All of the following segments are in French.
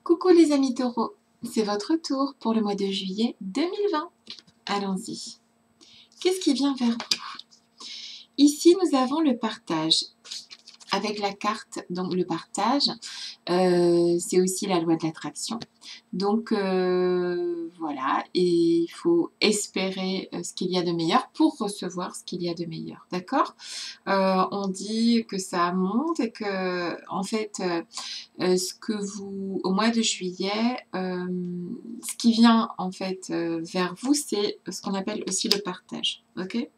Coucou les amis taureaux, c'est votre tour pour le mois de juillet 2020. Allons-y. Qu'est-ce qui vient vers vous? Ici, nous avons le partage. Avec la carte, donc le partage, c'est aussi la loi de l'attraction. Donc voilà, et il faut espérer ce qu'il y a de meilleur pour recevoir ce qu'il y a de meilleur, d'accord? On dit que ça monte et que, en fait, ce que vous, au mois de juillet, ce qui vient en fait vers vous, c'est ce qu'on appelle aussi le partage, ok?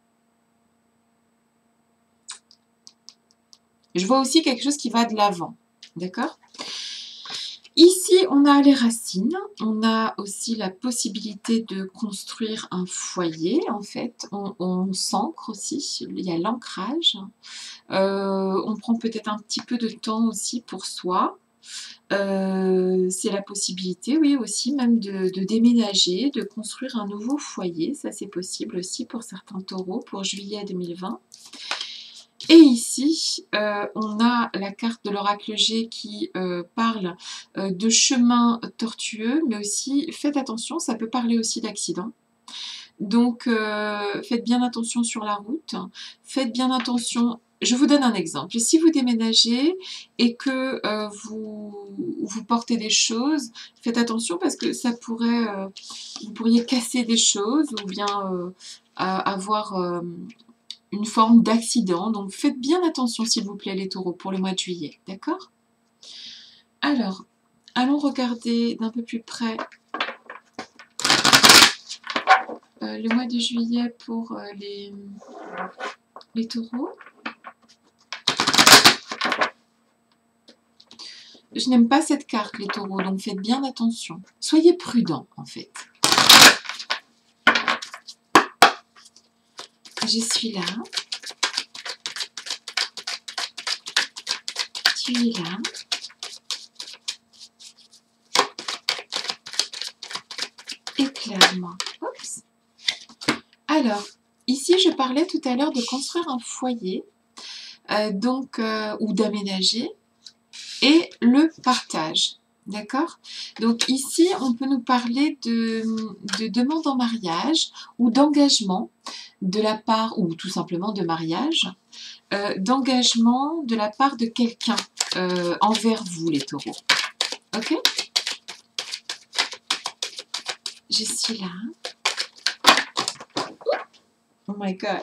Je vois aussi quelque chose qui va de l'avant, d'accord? Ici, on a les racines, on a aussi la possibilité de construire un foyer, en fait, on s'ancre aussi, il y a l'ancrage, on prend peut-être un petit peu de temps aussi pour soi, c'est la possibilité, oui, aussi même de déménager, de construire un nouveau foyer, ça c'est possible aussi pour certains taureaux, pour juillet 2020. Et ici, on a la carte de l'oracle G qui parle de chemins tortueux, mais aussi, faites attention, ça peut parler aussi d'accidents. Donc, faites bien attention sur la route, faites bien attention. Je vous donne un exemple. Si vous déménagez et que vous portez des choses, faites attention parce que ça pourrait, vous pourriez casser des choses ou bien avoir une forme d'accident. Donc faites bien attention s'il vous plaît les taureaux pour le mois de juillet, d'accord? Alors, allons regarder d'un peu plus près le mois de juillet pour les taureaux. Je n'aime pas cette carte les taureaux, donc faites bien attention. Soyez prudents en fait. Je suis là. Tu es là. Éclaire-moi. Oups. Alors, ici je parlais tout à l'heure de construire un foyer, ou d'aménager, et le partage. D'accord? Donc ici, on peut nous parler de demande en mariage ou d'engagement de la part, ou tout simplement de mariage, d'engagement de la part de quelqu'un envers vous, les taureaux. Ok? Je suis là. Oh my god.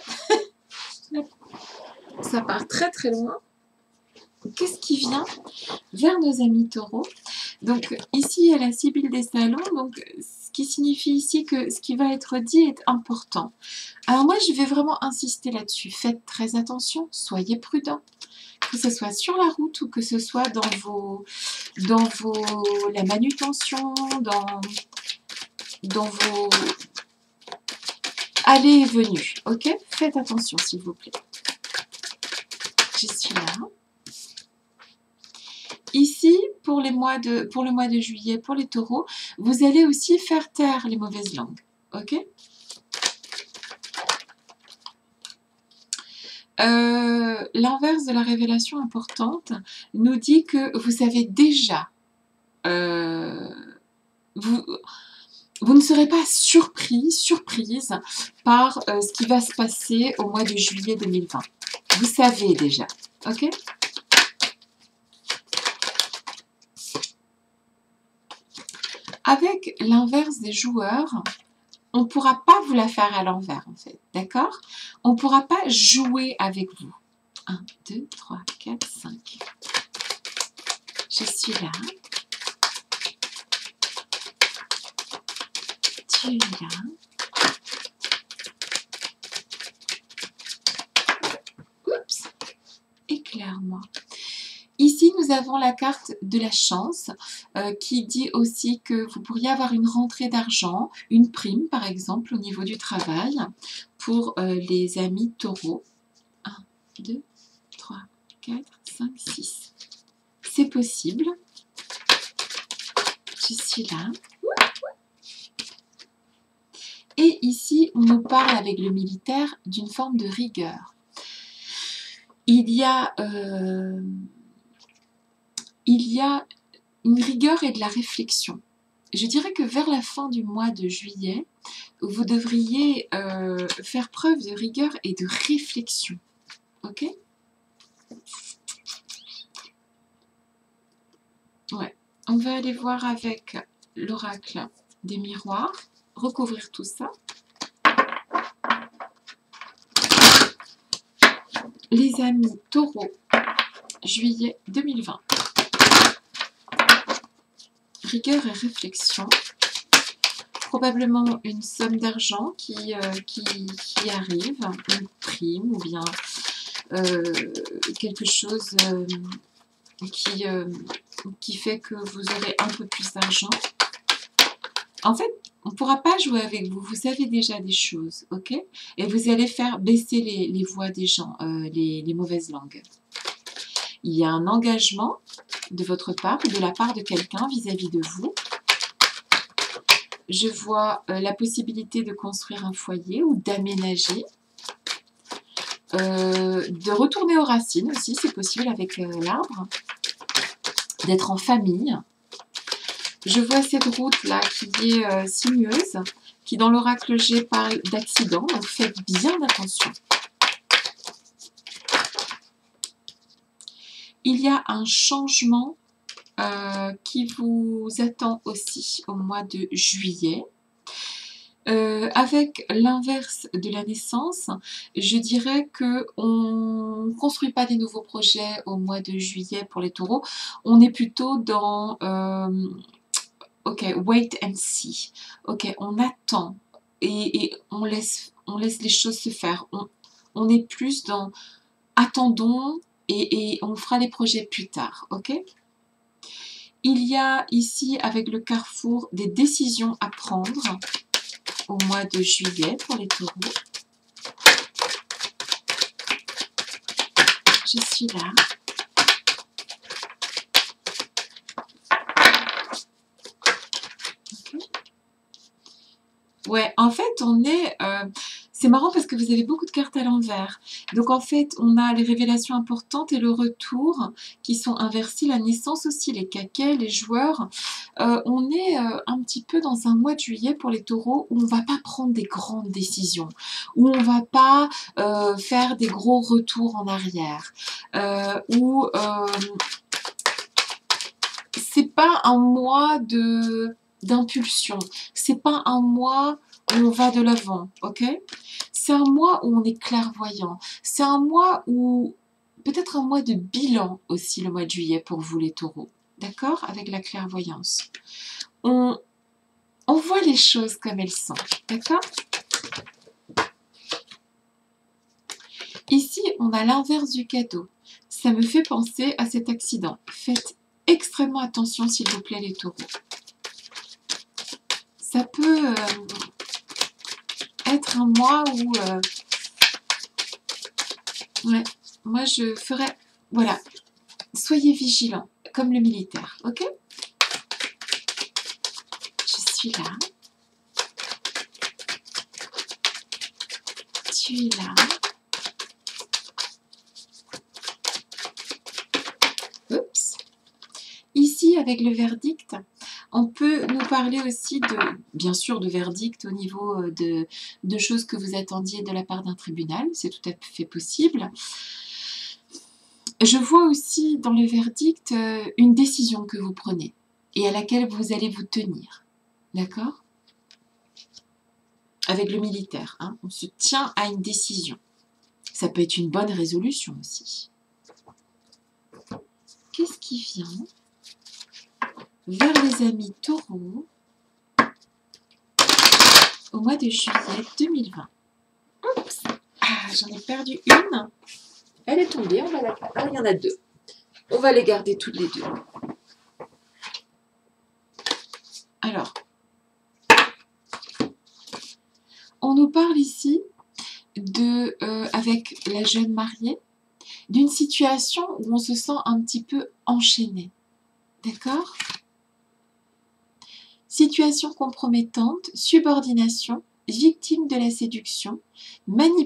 Ça part très très loin. Qu'est-ce qui vient vers nos amis taureaux? Donc ici, il y a la Sibylle des salons, donc ce qui signifie ici que ce qui va être dit est important. Alors moi, je vais vraiment insister là-dessus. Faites très attention, soyez prudents. Que ce soit sur la route ou que ce soit dans la manutention, dans vos allées et venues. Ok? Faites attention, s'il vous plaît. Je suis là. Ici, pour le mois de juillet, pour les taureaux, vous allez aussi faire taire les mauvaises langues. Ok? L'inverse de la révélation importante nous dit que vous savez déjà, vous ne serez pas surprise par ce qui va se passer au mois de juillet 2020. Vous savez déjà. Ok? Avec l'inverse des joueurs, on ne pourra pas vous la faire à l'envers, en fait. D'accord? On ne pourra pas jouer avec vous. 1, 2, 3, 4, 5. Je suis là. Tu es là. Oups. Éclaire-moi. Ici, nous avons la carte de la chance qui dit aussi que vous pourriez avoir une rentrée d'argent, une prime par exemple au niveau du travail pour les amis taureaux. 1, 2, 3, 4, 5, 6. C'est possible. Je suis là. Et ici, on nous parle avec le militaire d'une forme de rigueur. Il y a une rigueur et de la réflexion. Je dirais que vers la fin du mois de juillet, vous devriez faire preuve de rigueur et de réflexion. Ok? Ouais. On va aller voir avec l'oracle des miroirs, recouvrir tout ça. Les amis taureaux, juillet 2020. Rigueur et réflexion. Probablement une somme d'argent qui arrive, une prime ou bien quelque chose qui fait que vous aurez un peu plus d'argent. En fait, on ne pourra pas jouer avec vous. Vous savez déjà des choses, ok? Et vous allez faire baisser les voix des gens, les mauvaises langues. Il y a un engagement de votre part ou de la part de quelqu'un vis-à-vis de vous. Je vois la possibilité de construire un foyer ou d'aménager. De retourner aux racines aussi, c'est possible avec l'arbre. D'être en famille. Je vois cette route-là qui est sinueuse, qui dans l'oracle G parle d'accident, donc faites bien attention. Il y a un changement qui vous attend aussi au mois de juillet. Avec l'inverse de la naissance, je dirais qu'on ne construit pas des nouveaux projets au mois de juillet pour les taureaux. On est plutôt dans ok, wait and see. Ok, on attend et on laisse les choses se faire. On est plus dans attendons et on fera les projets plus tard. Ok. Il y a ici avec le carrefour des décisions à prendre au mois de juillet pour les taureaux. Je suis là. Okay. Ouais, en fait, on est... c'est marrant parce que vous avez beaucoup de cartes à l'envers. Donc, en fait, on a les révélations importantes et le retour qui sont inversés. La naissance aussi, les caquets, les joueurs. On est un petit peu dans un mois de juillet pour les taureaux où on ne va pas prendre des grandes décisions, où on ne va pas faire des gros retours en arrière, où c'est pas un mois d'impulsion, c'est pas un mois où on va de l'avant, ok? C'est un mois où on est clairvoyant, c'est un mois où, peut-être un mois de bilan aussi le mois de juillet pour vous les taureaux, d'accord? Avec la clairvoyance. On voit les choses comme elles sont, d'accord? Ici, on a l'inverse du cadeau. Ça me fait penser à cet accident. Faites extrêmement attention, s'il vous plaît, les taureaux. Ça peut être un mois où... ouais, moi, je ferais... Voilà, soyez vigilants, comme le militaire, ok? Je suis là. Tu es là. Oups. Ici, avec le verdict, on peut nous parler aussi de, bien sûr, de verdict au niveau de choses que vous attendiez de la part d'un tribunal. C'est tout à fait possible. Je vois aussi dans le verdict une décision que vous prenez et à laquelle vous allez vous tenir. D'accord? Avec le militaire, hein, on se tient à une décision. Ça peut être une bonne résolution aussi. Qu'est-ce qui vient vers les amis taureaux au mois de juillet 2020? Oups, j'en ai perdu une. Elle est tombée, on va la... Ah, il y en a deux. On va les garder toutes les deux. Alors, on nous parle ici de, avec la jeune mariée, d'une situation où on se sent un petit peu enchaîné. D'accord? Situation compromettante, subordination, victime de la séduction,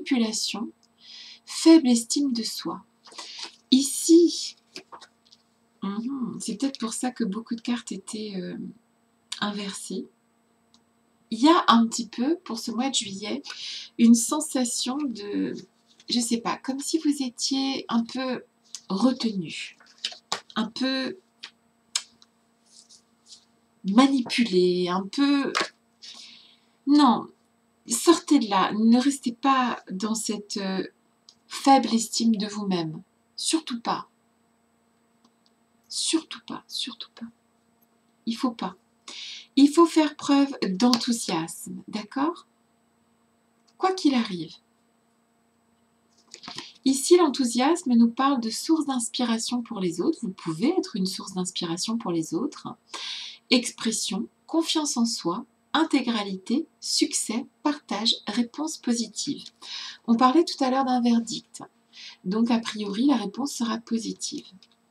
manipulation, faible estime de soi. Ici, C'est peut-être pour ça que beaucoup de cartes étaient inversées. Il y a un petit peu, pour ce mois de juillet, une sensation de, je sais pas, comme si vous étiez un peu retenu, un peu manipulé, un peu... Non, sortez de là, ne restez pas dans cette faible estime de vous-même. Surtout pas. Surtout pas, surtout pas. Il faut pas. Il faut faire preuve d'enthousiasme, d'accord? Quoi qu'il arrive. Ici, l'enthousiasme nous parle de source d'inspiration pour les autres. Vous pouvez être une source d'inspiration pour les autres. Expression, confiance en soi, intégralité, succès, partage, réponse positive. On parlait tout à l'heure d'un verdict. Donc, a priori, la réponse sera positive.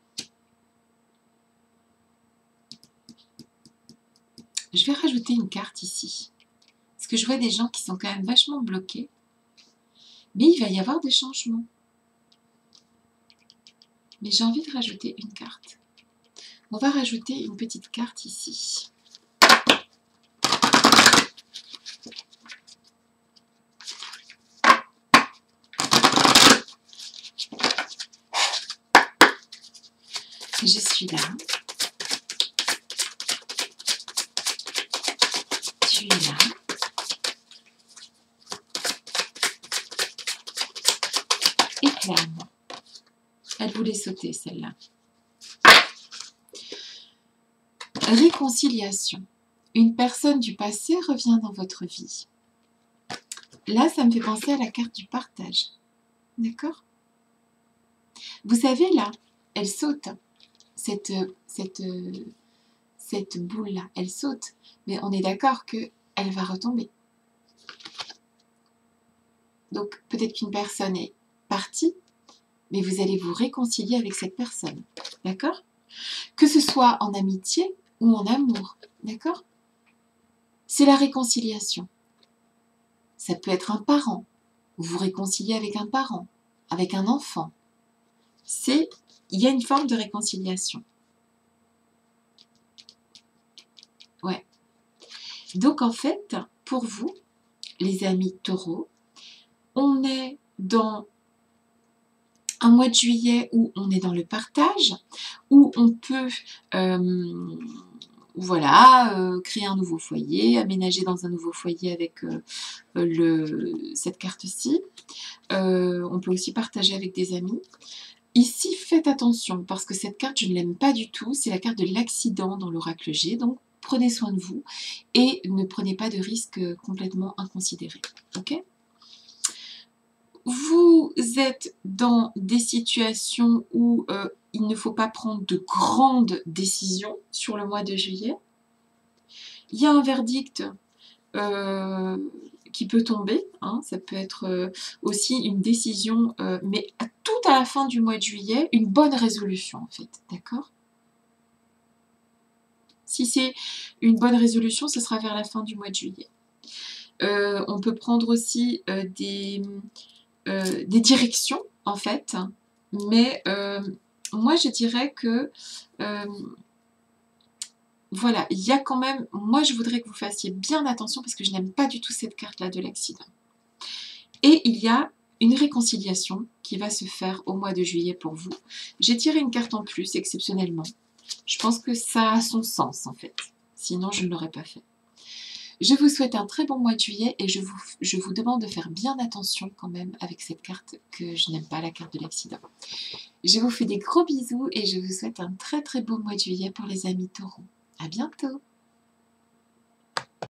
Je vais rajouter une carte ici. Parce que je vois des gens qui sont quand même vachement bloqués. Mais il va y avoir des changements. Mais j'ai envie de rajouter une carte. On va rajouter une petite carte ici. Je suis là. Tu es là. Et clairement, elle voulait sauter celle-là. Réconciliation. Une personne du passé revient dans votre vie. Là, ça me fait penser à la carte du partage. D'accord? Vous savez, là, elle saute. Cette boule-là, elle saute. Mais on est d'accord qu'elle va retomber. Donc, peut-être qu'une personne est partie, mais vous allez vous réconcilier avec cette personne. D'accord? Que ce soit en amitié ou en amour. D'accord? C'est la réconciliation. Ça peut être un parent. Vous vous réconciliez avec un parent, avec un enfant. Il y a une forme de réconciliation. Ouais. Donc en fait, pour vous, les amis taureaux, on est dans un mois de juillet où on est dans le partage, où on peut créer un nouveau foyer, aménager dans un nouveau foyer avec cette carte-ci. On peut aussi partager avec des amis. Ici, faites attention, parce que cette carte, je ne l'aime pas du tout. C'est la carte de l'accident dans l'oracle G. Donc, prenez soin de vous et ne prenez pas de risques complètement inconsidérés. Ok ? Vous êtes dans des situations où il ne faut pas prendre de grandes décisions sur le mois de juillet. Il y a un verdict qui peut tomber, hein, ça peut être aussi une décision, mais tout à la fin du mois de juillet, une bonne résolution en fait, d'accord? Si c'est une bonne résolution, ce sera vers la fin du mois de juillet. On peut prendre aussi des directions en fait, mais moi je dirais que voilà, il y a quand même, moi je voudrais que vous fassiez bien attention parce que je n'aime pas du tout cette carte-là de l'accident. Et il y a une réconciliation qui va se faire au mois de juillet pour vous. J'ai tiré une carte en plus exceptionnellement. Je pense que ça a son sens en fait, sinon je ne l'aurais pas fait. Je vous souhaite un très bon mois de juillet et je vous demande de faire bien attention quand même avec cette carte que je n'aime pas, la carte de l'accident. Je vous fais des gros bisous et je vous souhaite un très très beau mois de juillet pour les amis taureaux. À bientôt!